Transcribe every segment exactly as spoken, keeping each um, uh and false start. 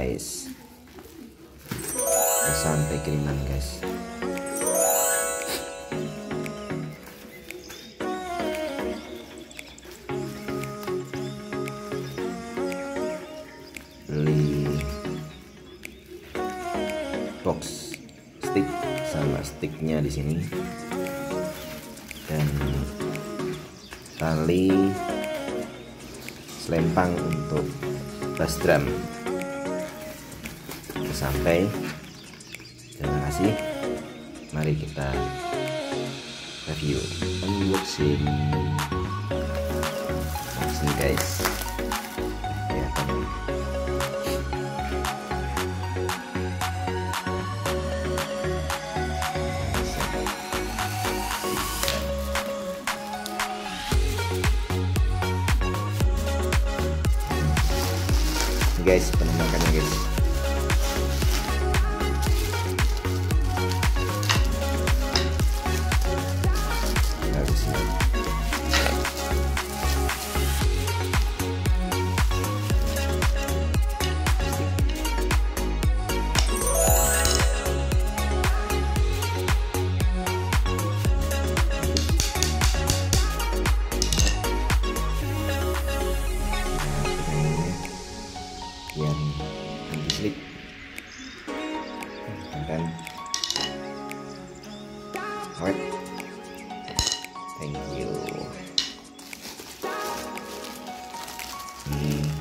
guys, sampai kiriman guys. Beli box stick sama sticknya di sini, dan tali selempang untuk bass drum. Sampai, terima kasih. Mari kita review, unboxing, unboxing guys. Ya, guys, penampakannya guys. Biar anti slip dan awet. Thank you. hmm.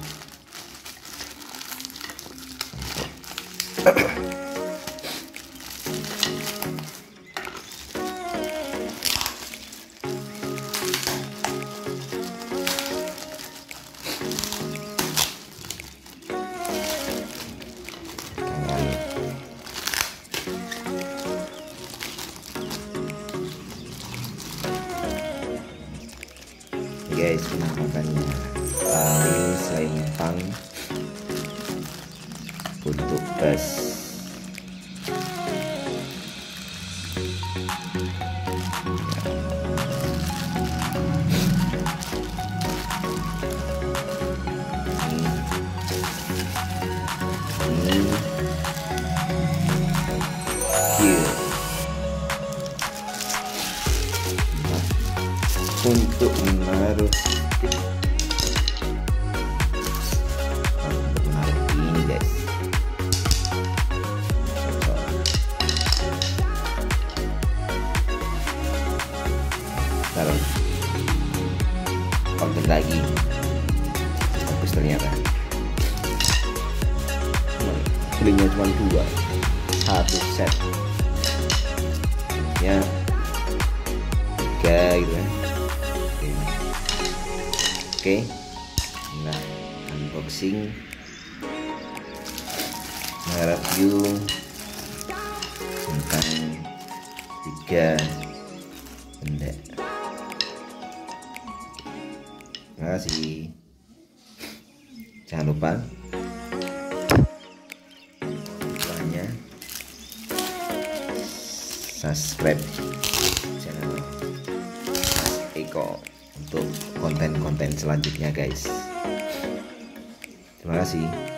Guys, penampakannya tali selempang untuk bass. Ini, ini, untuk menaruh untuk menaruh ini guys. Taruh konten lagi, bagus ternyata. Belinya cuma dua, satu set ya tiga gitu kan. Oke, nah unboxing, review tentang tiga benda. Terima kasih. Jangan lupa like, subscribe channel Mas Eko untuk konten-konten selanjutnya guys. Terima kasih.